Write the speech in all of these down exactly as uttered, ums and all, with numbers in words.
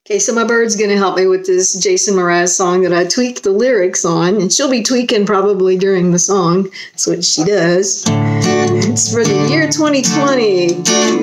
Okay, so my bird's going to help me with this Jason Mraz song that I tweaked the lyrics on, and she'll be tweaking probably during the song. That's what she does. It's for the year twenty twenty.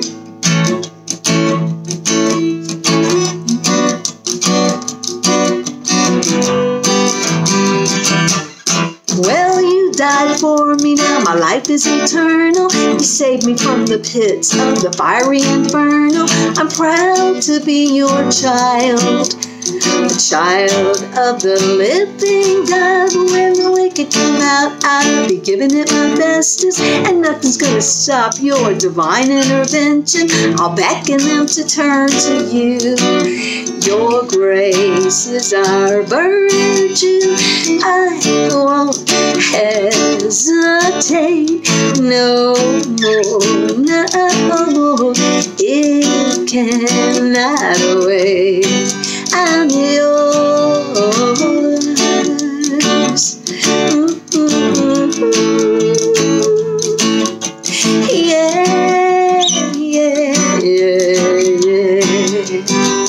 Well, you died for me, now my life is eternal. You saved me from the pits of the fiery inferno. I'm proud to be your child, the child of the living God. When the wicked come out, I'll be giving it my bestest, and nothing's gonna stop your divine intervention. I'll beckon them to turn to you. Your grace is our virtue. I won't hesitate no more, no more. It cannot wait. I'm yours. Mm-hmm. Yeah, yeah, yeah, yeah.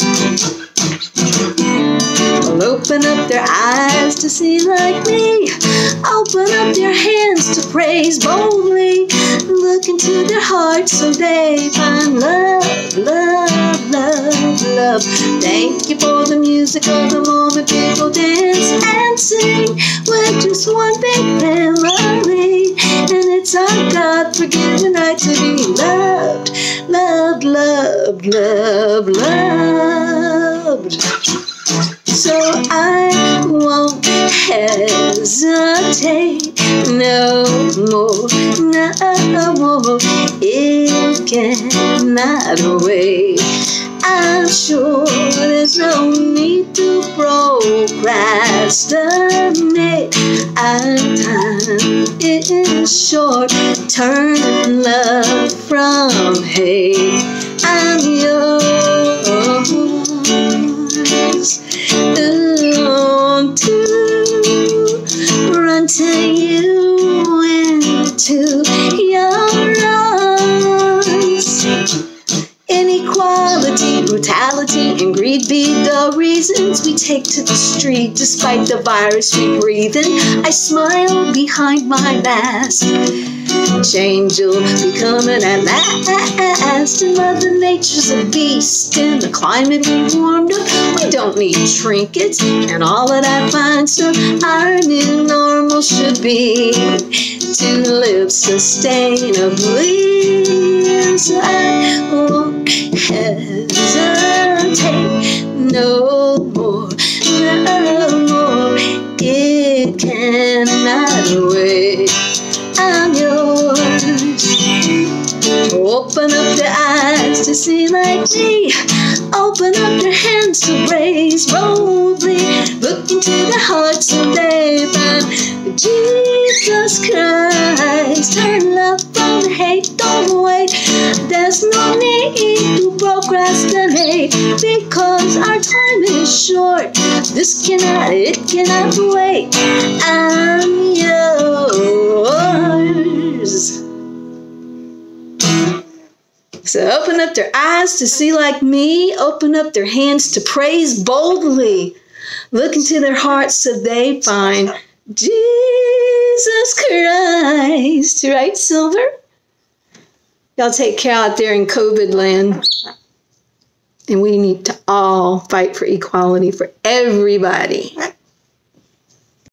Well, open up their eyes to see like me. Open up their hands to praise boldly. Look into their hearts so they find love, love, love, love. Thank you for the music of the moment. People dance and sing with just one big family. And it's our God-forgiven right to be loved, loved, loved, loved, loved. So I won't hesitate no more, no more. It cannot wait. I'm sure there's no need to procrastinate. Our time is short. Turn love from hate. I'm yours. Want to run to you into your arms. Inequality, brutality, and greed be the reasons we take to the street. Despite the virus we breathe in, I smile behind my mask. Change will be coming at last, and Mother Nature's a beast. In the climate we warmed up, we don't need trinkets and all of that fine stuff. Our new normal should be to live sustainably. So I won't hesitate no more, no more. It cannot wait. I'm yours. Open up their eyes to see like me. Open up their hands to praise boldly. Look into their hearts so they find Jesus Christ. Turn love from hate, don't wait. There's no need to procrastinate, because our time is short. This cannot, it cannot wait. I'm yours. So open up their eyes to see like me. Open up their hands to praise boldly. Look into their hearts so they find Jesus Christ. Right, Silver? Y'all take care out there in COVID land. And we need to all fight for equality for everybody.